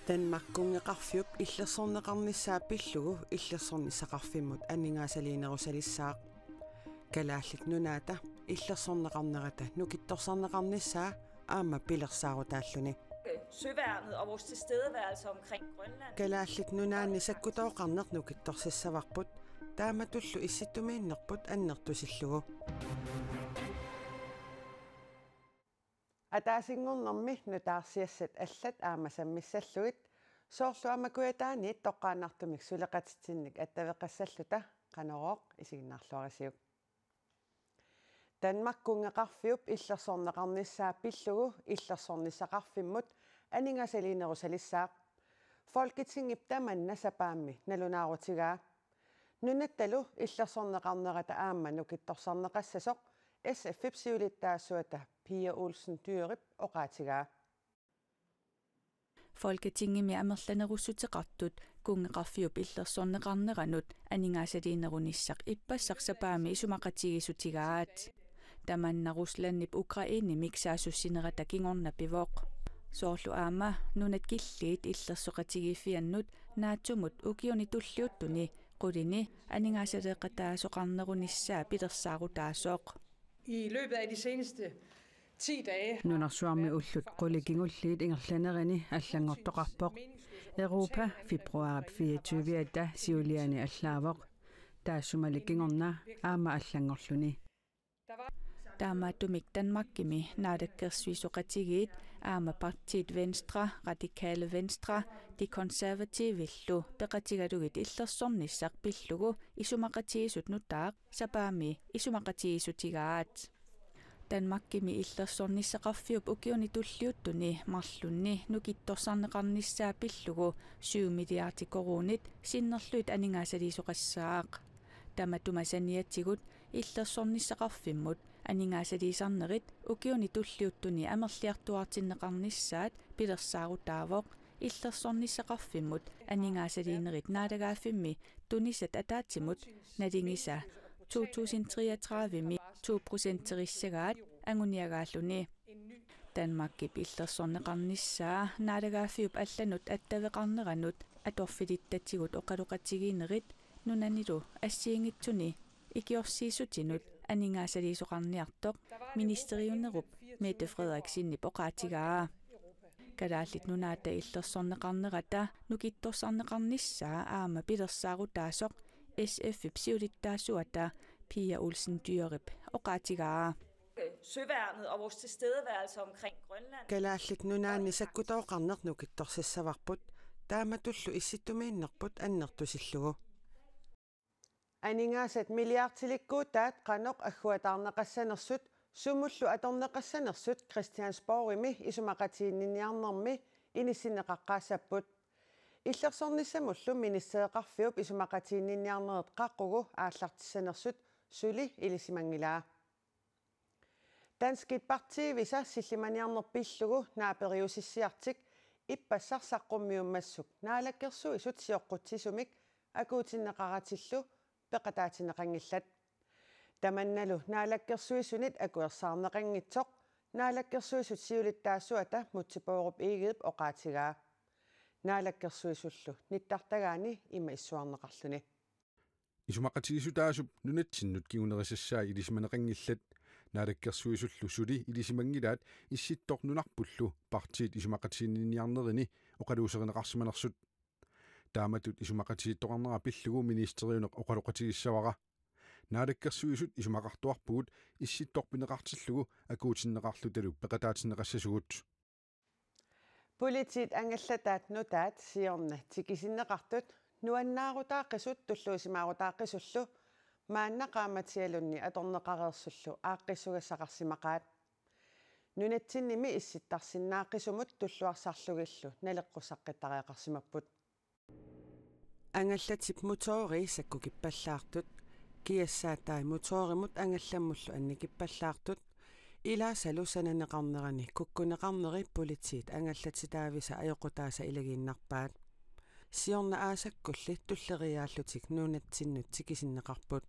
Danmarkungeqarfiup illersorneqarnissaapillugu illersornissaqarfimmut anningaasaliinerusalissaaq kalaallik nunaata illersorneqarnerata nukittorsarneqarnissaa aama pilersaaruutaalluni Søværnet og vores tilstedeværelse omkring Grønland. kalaallik nunaanni sakkutooqarneq nukittorsissavarput taamatullu issittumiinnerput annertusillugu атаасингорнэрми нутаарсиассат аллат аамасаммиссаллугит соорлуамакуятаани тоққаанартумик сулеқатитсинник аттавеқассаллута қанорооқ исигиннаарлуарисиук Danmarkungeqarfiup иллерсорнеқарниссаа пиллугу иллерсорнissaqarfimmut анингасалиинерусалиссаақ Folketingip таманна сапаамми налунаарутигаа нунатталу иллерсорнеқарнерата аама нукитторсарнеқассасоқ SF siulittaassуата Pia Olsen Dyrup oqaatigaa Folketingimi amerlanerussutiqartut kungeqarfiup illersorneqarneranut aningaasaliinerunissaq ippassarsapaami isumaqatigisutigaat tamanna Ruslannip Ukraini miksaasussinерата kingornapivoq soorlu aama nunat killiit illersoqatigifiannut naatumut ukiuni tulliuttuni qulini aningaasaleeqataasoqarnerunissaa pilersaarutaasoq I løbet af de seneste 10 dage Nunarsuarmi ullut qulikingulliit ingerlanerini allangortoqarpoq Europa februarip 24 siuliani allaavoq taassumali kingorna aama allangorluni Taamaatumik Danmarkimi naadakkersuisoqatigiit aama partiet Venstre Radikale Venstre de konservatiivillu peqatigalugit illersornissaq pillugu isumaqatigisut nutaaq sapaami isumaqatigisutigaat Danmarkimi illersornissaqarfiup ukiuni tulliuttuni marlunni nukittorsarneqarnissaa pillugu 7 milliardi korunit sinnerluit aningaasaliisoqassaaq Tamatumasaniatigut illersornissaqarfimmut aningaasaliisarnerit ukiuni tulliuttuni amerliartuartinneqarnissaat pilersaarutaavoq illersornissaqarfimmut aningaasaliinerit naadagaafimmi tunisat ataatimut nalingisa 2033mi 2%-erissagaat anguniagaalluni Danmarkip illersorneqarnissaa naadagaafiup allanut attaveqarneranut atorfilittatigut oqaluqatigiinerit nunanilu assiingitsuni ikiorsiisutinut aningaasaliisoqarniartoq ministeriunnerup Mette Frederiksen oqaatigaa kalaallit nunaata illersorneqarnerata nukittorsarneqarnissaa aama pilersaarutaasoq SF siulittaassuata Pia Olsen Dyrup oqaatigaa Søværnet og vores tilstedeværelse omkring Grønland. kalaallik nunaanni sakkutooqarneq nukittorsissavarput taamatullu issittumiinnerput annertusillugu Aningaasat milliartilikkuutaat qanoq agguataarneqassanersut sumullu atorneqassanersut Christiansborgimi isumaqatiinniarnermi inissinneqaqqaasapput illersornissamullu ministereqarfiup isumaqatiinniarneret qaqqugu aallartissanersut suli ilisimangilaa Danskit partivisa sillimaniarnerpillugu naaperiusissiartik ippassarsaqqummiummassuk naalakkersuisut sioqquttisumik akuutinneqaratillu peqataatinneqangillat tamannalu naalakkersuisunit akuersaarneqangitsoq naalakkersuisut siulittaassuata mutsipoorup iigidip oqaatigaa naalakkersuisullu nittartagaani ima issuarneqarluni Isumaqatigisutaasup nunatsinut kiunerisassaa ilisimaneqangillat naalakkersuisullu suli ilisimangilaat issittornunarpullu partiit isumaqatiinniarnerini oqaluuserineqarsimanersut taamatut isumaqatiittoqarnera pillugu ministeriuneq oqaluqatigissavara naalakkersuisut isumaqartuarpugut issittorpineqartillugu akuutinneqarlutalu peqataatinneqassasugut Politit angallataat nutaat siorna tikisinneqartut nuannaarutaaqisut tulluusimaarutāqisullu maannaqaamatialunni atorneqareersullu aaqqisugassaqarsimaqaat nunatsinnimi issittarsinnaaqisumut tulluarsarlugillu naleqqusaqqittariaqarsimapput angallatip motori sakkukippallartut kiassaattai motorimut angallamullu annikipallartut ilaasalu sananeqarnerani kukkuneqarneri politit angallatitaavisa ajoqutaasa ilagiinnarpaat siorna aasakkulli tulleriaallutik nuunatsinnut tikisinneqarput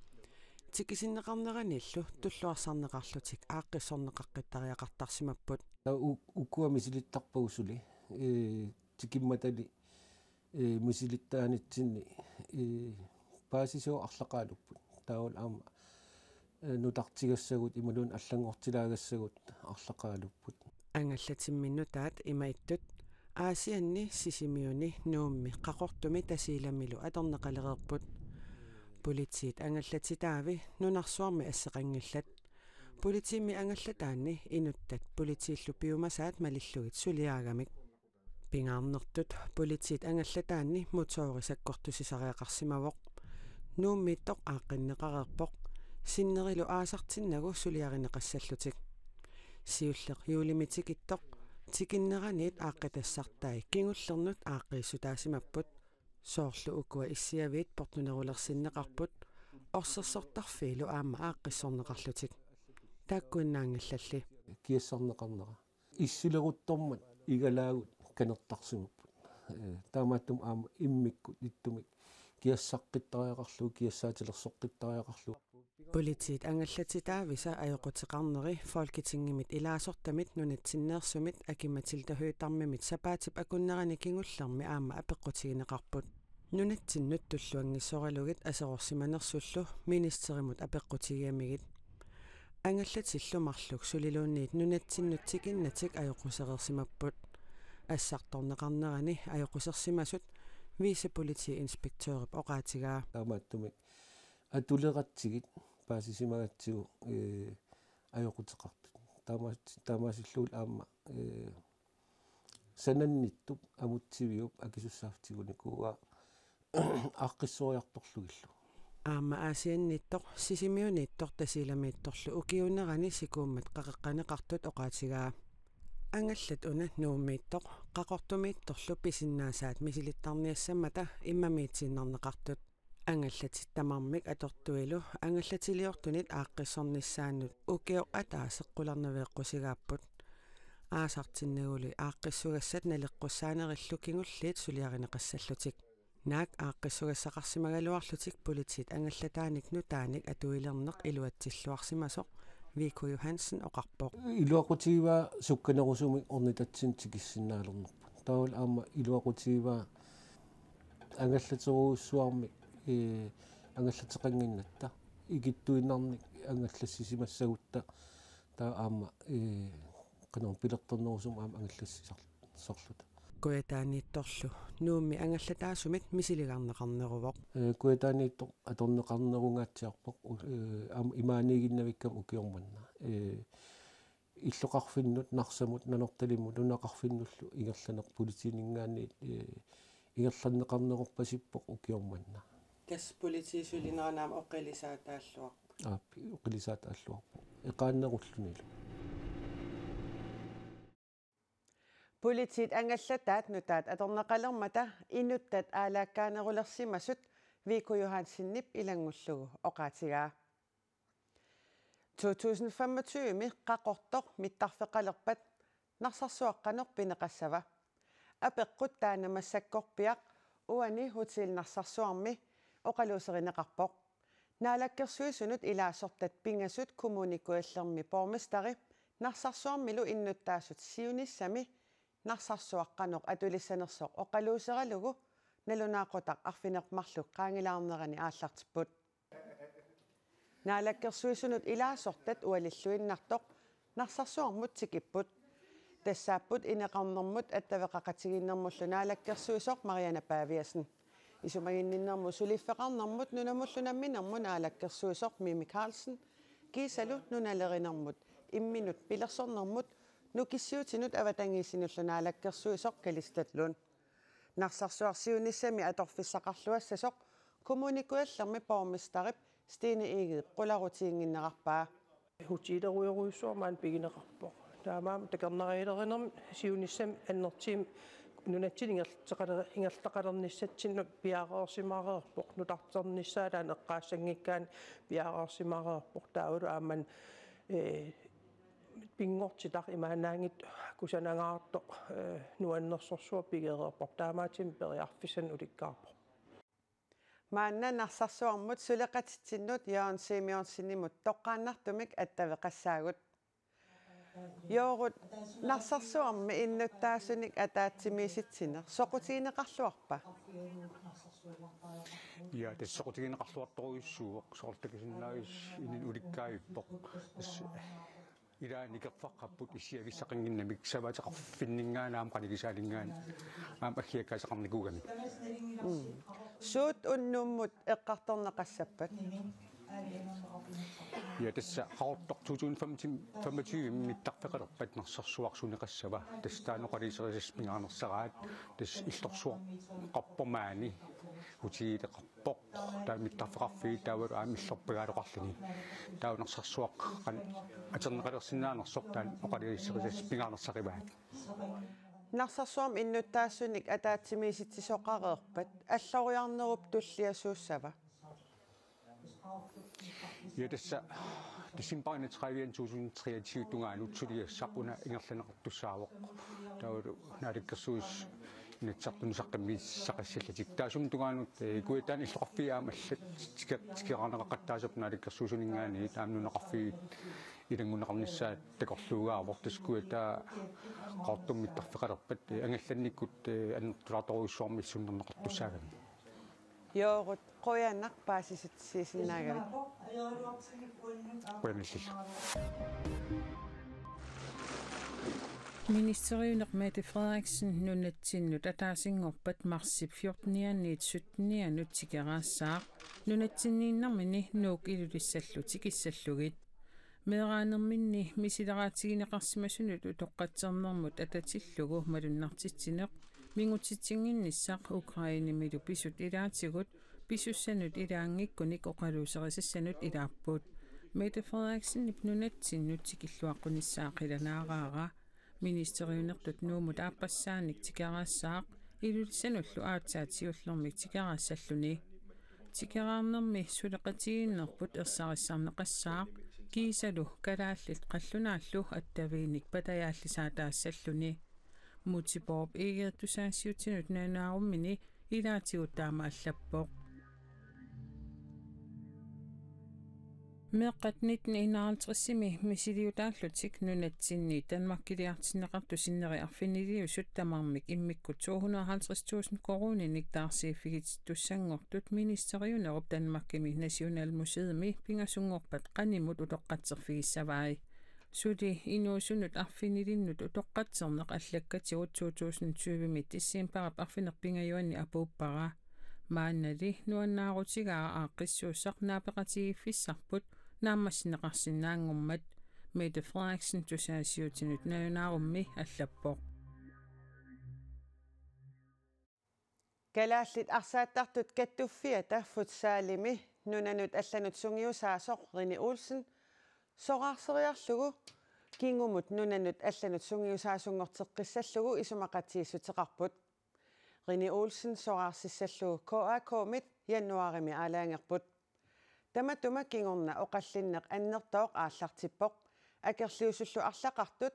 tikisinneqarneranillu tulluarsarneqarlutik aaqqissorneqaqqitariaqartarsimapput ukkuamisilittarpugusuli tikimmatali misilittaanitsinni paasisoo арлақаалуппут таавал аама нутартигссагут ималуун аллангортилаагссагут арлақаалуппут ангаллатимминнутаат имаиттут аасианни сисимиуни нуумми қақортуми тасииламилу аторнеқалереерпут политиит ангаллатитаави нунарсуарми ассеқангиллат политиимми ангаллатаанни инуттат политииллу пиумасаат малиллугит сулиаагамик пингаарнертут политиит ангаллатаанни мутоорисаккортусисариақарсимавоқ нууммииттоқ ааққиннеқареерпоқ синнерилу аасартиннагу сулиаринеқассаллутик сиуллеқ юулимитик иттоқ тикиннераниит ааққитассартаи кингуллернут ааққиссутаасимаппут соорлу укуа иссиавиит портнунерулерсиннеқарпут орсерсортарфиилу аама ааққиссорнеқарлутик тааккуиннаангаллалли киассарнеқарнера иссилеруттормат игалаагут канертарсимаппут таамааттум аама иммиккут иттумик киассаққиттариақарлу киассаатилерсоққиттариақарлу политиит ангаллатитаависа аёқутеқарнери фолкитингимит илаасортамит нунатсиннеерсумит акиматилта хуитармимит сапаатип акуннерани кингуллерми аама апеққутигинеқарпут нунатсиннут туллуангиссоралугит асерорсиманерсуллу министеримут апеққутигиамигит ангаллатиллумарлук сулилуунниит нунатсиннут тикиннатик аёқусереерсимаппут ассарторнеқарнерани аёқусерсимасут вице-полити-инспектøрип оqaatigaa таамааттумик атулератсигит паасисимагатсигу аёқутеқартут таамаасиллуул аама сананниттуп амутсивиуп акисуссаафтигуникууа аққиссориарторлугиллу аама аасианниттоқ сисимиунииттор тасиламиитторлу укиунерани сикууммат қақеққанеқартут оqaatigaa ангаллат уна нууммииттоқ қақортумиитторлу писиннаасаат мисилиттарниассамата иммамиитсиннарнеқартут ангаллатит тамармик атортуилу ангаллатилиортунит ааққиссорниссааннут укиоқ атаасеққуларнавеэққусигааппут аасартиннагули ааққиссугассат налеққуссаанериллу кингуллиит сулиаринеқассаллутик наак ааққиссугассақарсимагалуарлутик политит ангаллатааник нутааник атуилернеқ илуатсиллуарсимасоқ Viggo Johansen oqarpoq илуақутигива сукканерусумик орнитатсин тикиссиннаалернерпут таавал аама илуақутигива ангаллатеруussуармик ангаллатеқангиннатта игиттуиннарник ангаллассисимассагутта таа аама канер пилертернерусум аама ангаллассисарлута куятааниитторлу нуумми ангаллатаасумит мисилигарнеқарнерувоқ куятаанииттор аторнеқарнерунгаатсиарпоқ аама имаанигиннавиккам укиорманна иллоқарфиннут нарсамут нанорталиммут унақарфиннуллу ингерланеқ политинингаанниит ингерланнеқарнеруппасиппоқ укиорманна кас политисулинеранаама оққилисаатааллуақ оққилисаатааллуарпо эқааннеруллунилу политит ангаллатаат нутаат аторнеқалермата инуттат аалааккаанерулерсимасут Viggo Johansenнип илангуллугу оqaatigaa 2025 ми қақортоқ миттарфеқалерпат нарсарсуаққанер пинеқассава апеққут таанамассаккорпиақ уани хутилнарсарсуарми оқалуусеринеқарпоқ наалаккерсуисунут илаасортат пингасут коммуникуаллерми порместари нарсарсуармилу иннуттаасут сиуниссами нарсарсуаққанеқ атулиссанерсоқ оқалуусералугу налунаақутақ арфинермарлук qaangilаарнерани ааллартиппут наалаккерсуисунут илаасортат уалиллуиннартоқ нарсарсуармут тикиппут тассааппут инеқарнэрмут аттавеқақатигиннэрмуллу наалаккерсуисоқ Mariana Paviasen исумагинниннэрму сулиффеқарнэрмут нунамуллунамминэрму наалаккерсуисоқ Mimi Carlsen кисалу нуналеринэрмут имминут пилерсорнэрмут нукиссиутинут аватангиисинуллу наалаккерсуисоқ калистатлун нарсарсуарсиуниссами аторфиссақарлуассасоқ коммуникуаллерми порместарип Stine Egede qulарутиингиннеқарпаа хутилеруйоруйссуармаан пигинеқарпоқ таамаам такернериилеринерми сиунissam аннертиим нунатсинингертеқалерниссатсинну пиареерсимаареерпоқ нутартерниссаалаан эққаассангиккаан пиареерсимаареерпоқ таавалу ааман пингортитар имаанаангит кусанангаарто нуаннерсорсуа пигереерпоқ таамаатим периарфисан уликкаарпоқ маанна нарсарсуармут сулеқатитсиннут Jørgen Simonsenimut тоққааннартумик аттавеқассаагут Joorut narsarsuarmi innuttaasunik ataatimiisitsiner soqutiineqarluarpa. Ja tassoqutigineqarluartoruissuuq soortakisinnaaris inin ulikkaayuppoq ilaanikerfaqapput issiagissaqanginnamik savateqarfinningaanaam qanigisaalingaan aam aggiakkaasaqarnikuugamik Suut unnummut eqqartorneqassappat. Ja tassa qaortoq 2025 mittaqfeqalerpat narsarsuarsuneqassava tastaanoqaliserismingaarnersaraat tas illorsuaq qarpomaani hutiileqarpoq taamittaqfeqarfii taavalu aamillorpagaaloqarluni taavunersarsuaq qan aterneqalersinnaanersoq taan oqaliserismingaarnersarivaat Narsarsuam innuttaassunik ataatimiisitsisoqareerpat alloriarnerup tulliasuussava. Ja tassa December 2023 tungaan utsuliassaquna ingerlaneqartussaawoq taavalu naalikkersuus inatsartunisaqqimmissaqassallatik taasum tungaanut kuitaan illoqarfiaamallat tikeqarneqaqqattaasap naalikkersuusuningaani taamnuneqarfii ilangunneqarnissaat takorluugaarvortus kuitaa qaortummittarfeqalerpat angallannikkut annertulaartoruissuarmissunnerneqartussaagami Joorut qoyanaq paasisitsiisinnaagamik. Qoyanallilla Ministeriuneq Mette Frederiksen nunnatsinnut ataasingorpat marsip 14-nianniit 17-nianut tikeraassaaq nunatsinniinnarmini nuuk ilulissallutik issallugit meeraanerminni misileraatigineqarsimasunut utoqqatsernermut atatillugu malunnartitsineq mingutitsinginnissaq Ukrainimilu pisut ilaatigut pisussanut ilaangikkunik oqaluuserisassanut ilaapput Mette Frederiksen nunnatsinnut tikilluaqqunissaaqilanaaraara ministeriunertut nuumut aapassaanik tikeraassaaq ilulissanullu aatsaatiullermik tikeraassalluni tikeraarnermi suleqatiginnerput ersarissaarneqassaaq kiisalu kalaallit qallunaallu attaviinik patayaallisaataassalluni Mutiborp igertusaasiutinut naanaarummini ilaatigut taama allappoq meeqqatnitni inaartrissimi misiliutaallutik nunatsinni Danmarkiliartinneqartu sinneri arfiniliusut tamarmik immikkut 250.000 koruninik taarsiiffigit tussangortut ministeriunerup Danmarkimi Nationalmuseumi pingasungorpat qanimut utoqqatserfigissavaai Suli inuusunut arfinilinnut utoqqatserneq allakkatigut 2020 tissiimparap arfinerpingajuanni apuuppara maannali nuannaarutigaa aaqqissuussaq naapeqatigiffissarput naammassinneqarsinnaangummat Mette Frederiksen tusaasiutinut najunaarummi allappoq Kalaallit arsaattartut kattuffiata futsaalimi nunanut allanut sungiusaasoq Rini Olsen soqarseriarlugu kingumut nunanut allanut sungiusaasungorteqqissallugu isumaqatiissuteqarput Rini Olsen soqarsissallugu KAK-mit januarimi aalaangerput tamatuma kingorna oqallinneq annertooq aallartippoq akerliusullu arlaqartut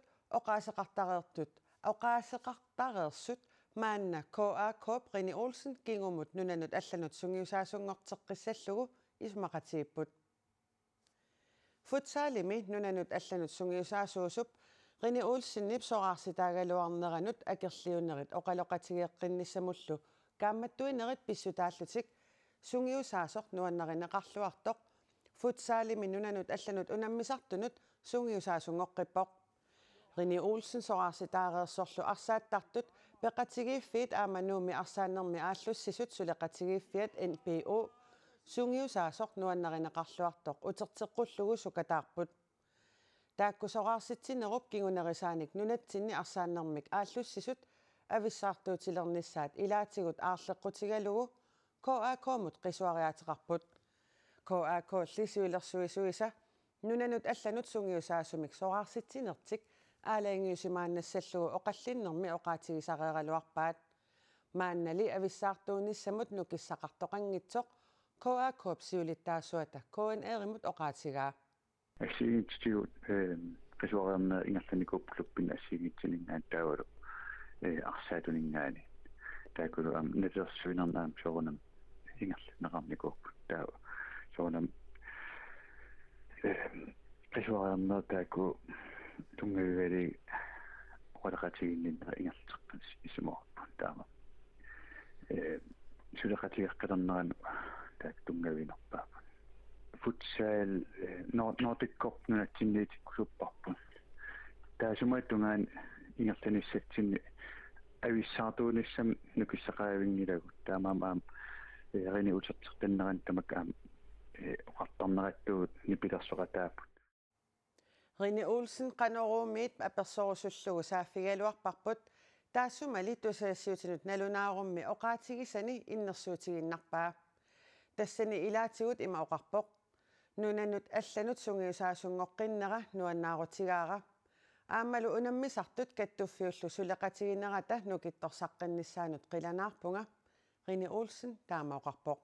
oqaaseqartareersut maanna KAK Rini Olsen kingumut nunanut allanut sungiusaasungorteqqissallugu isumaqatiipput Futsaalimi nunanut allanut sungiusaasuusup Rini Olsennip soqaarsitaagaluarneranut akerliunerit oqaloqatigeeqqinnissamullu kaammattuinerit pissutaallutik sungiusaasoq nuannarineqarluartoq futsaalimi nunanut allanut unammisartunut sungiusaasungoqqippoq Rini Olsen soqaarsitaareersorlu arsaattartut peqatigiiffiit aamanuumi arsaanermi aallussisut suleqatigiiffiat NPO sungiusaasoq nuannarineqarluartoq uterteqqullugu sukataarput taakkusoqaarsitinerup kingunerisaanik nunatsinni arsaanermik aallussisut avissartuutilernissaat ilaatigut aarleqqutigalugu KAK-mut qisuariaateqarput KAK lisuilersuisuisa nunanut allanut sungiusaasumik soqaarsitinertik aalaangiusimaannassallugu oqallinnermi oqaatigisareeraluarpaat maannali avissaartuunissamut nukissaqartoqangitsoq KAK siulittaasuata KNR-imut oqaatigaa Assigiinstituut qisuariarnaa ingerlanikop klubbin assigiitsinningaat taavalu arsaatuningaani taakulu natersuinarnaam soorunam ingerlaneqarnikup taava soorunam qisuariarnaa taakku тунгавивали оқалеқатигинниннера ингерлеққанс исуморпун таама сулеқатигеққалернерану таак тунгавинерпаапун futsal Nordic Cup нунатсинниитиккулуппарпун таасумааттунгаан ингерланissatsinни ависсаартуунissam нукиссақаавингилагут таамаам рини утертертаннеран тамакаам оқартарнераттуут нипилерсоқатааппут Rine Olsen qanoruumiit apersorusullugu saaffigaluarparput taassumali tusaassiutinut nalunaarummi oqaatigisani innersuutiginnarpaa tassani ilaatigut ima oqarpoq nunanut allanut sungiusaasungoqqinnera nuannaarutigaara aammalu unammisartut kattuffiullu suleqatiginerata nukittorsaqqinnissaanut qilanaarpunga Rine Olsen taama oqarpoq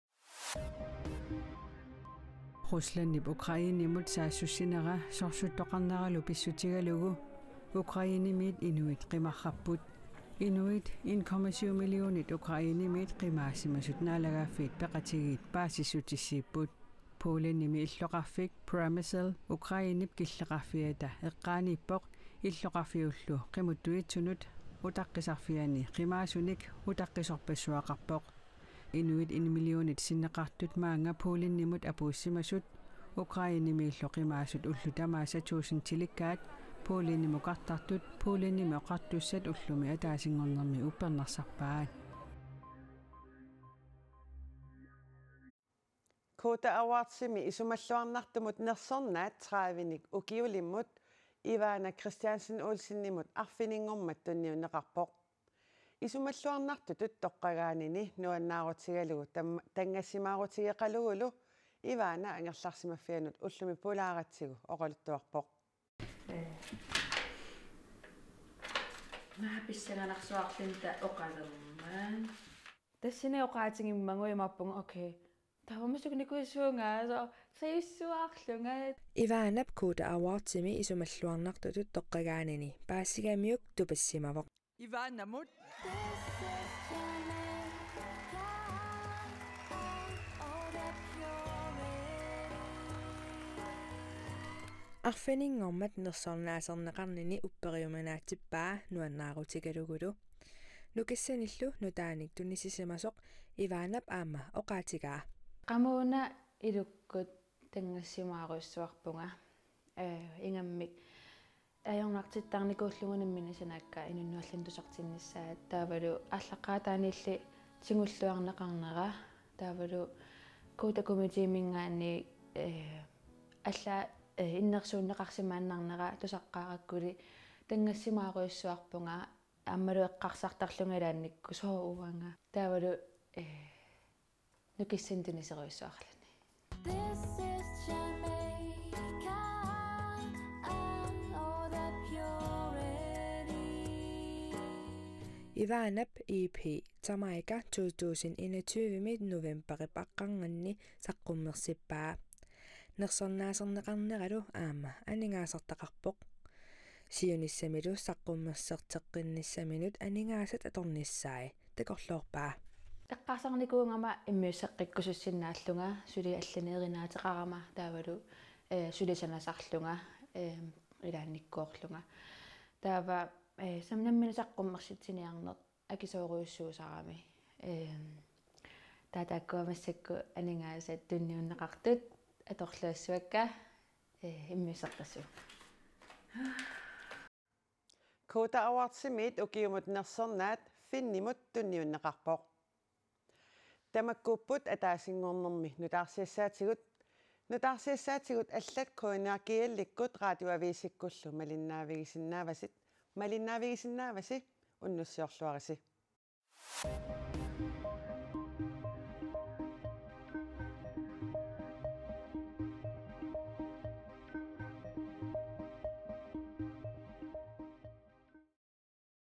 Ruslandip Ukrainimut saassussinera sorsuttoqarneralu pissutigalugu Ukrainimit inuit qimarrapput inuit 1,7 millionit Ukrainimit qimaassimasut naalagaaffiit peqatigiit paasissutissiipput Polenimi illoqarfik Pramisel Ukrainip killeqarfiata eqqaaniippoq illoqarfiullu qimuttuitsunut utaqqisarfiani qimaasunik utaqqisorpassuaqarpoq inuit 1 millionit sinneqartut maanga Polenimut apuussimasut Ukrainimiillo qimaasut ullutamaasa 1000 tilikkaat Polenimuqartartut Polenimi oqartussat ullumi ataasingornermi uppernersarpaat Kota awardsimi isumalluarnartumut nersornaat 30nik ukiulimmut Ivana Christiansen Olsennimut arfiningormat tunniunneqarpoq isumalluarnartutut toqqagaanini nuannaarutigalugu tangassimaarutigeqalugulu Ivana angerlarsimaffianut ullumi pulaaratsigu oqaluttuarpoq Naapissanaarsuarlinta oqalermaan tassine oqaatigimmanguyimappunga okay Tavamasugnikuisuungaasa sayussuarlunga Ivanap Kota awardsimi isumalluarnartutut toqqagaanini paasigamiuk tupassimavoq Ivanamut Arfiningormat nersornaaserneqarnini upperiumanaatippaa nuannaarutigalugulu nukissanillu nutaanik tunissisimasoq Ivanap aama oqaatigaa qamuuna ilukkut tangassimaaruissuarpunga ingammik ajornartittarnikuullugunamminasanaakka inunnuallantusartinnissaat taavalu allaqaataanilli singulluarneqarnera taavalu Kota committee mingaani alla innersuunneqarsimaannarnera tusaqqaarakkuli tangassimaaruissuarpunga аммалу эққарсартарлунгалаанникку соо уанга таавалу нукиссантунисеруиссуарлани Ivanap EP Tamaika 2021 novemberi paqqanganni saqqummersippaa nersornaaserneqarneralu aama aningaasartaqarpoq Sionissamilu saqqummerserteqqinnissaminut aningaasat atornissaai takorloorpaa эққарсарникуунгама иммиуссеққиккусуссиннааллунга сули алланееринааteqarama таавалу сулисанасарлунга илаанниккуорлунга таава самнаммина саққуммерситсиниарнеқ акисооруйуссуусарами таатааккуамассакку анингаасат тунниуннеқартут аторлаассуакка иммиуссеққассу Kota awardsimiit ukiumut nersornaat finnimut tunniunneqarpoq tamakkuupput ataasingornermi nutaarsiassaatigut allat koinaarkiallikkut radioaviisikkullu malinnaavigisinnavasi unnussiorluarisi